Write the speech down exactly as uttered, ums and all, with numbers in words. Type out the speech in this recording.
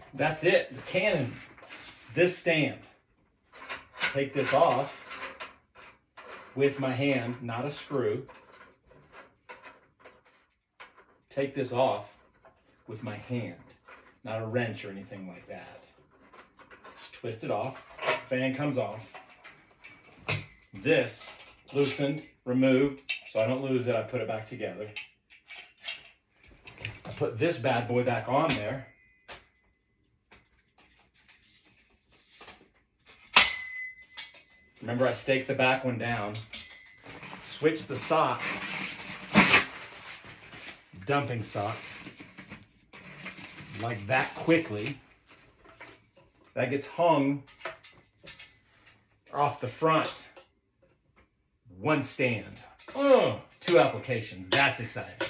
that's it. The Canon, this stand. Take this off with my hand, not a screw. Take this off with my hand, not a wrench or anything like that. Just twist it off, fan comes off. This loosened, removed, so I don't lose it, I put it back together. I put this bad boy back on there. Remember, I staked the back one down, switch the sock, dumping sock, like that quickly. That gets hung off the front. One stand. Oh, two applications. That's exciting.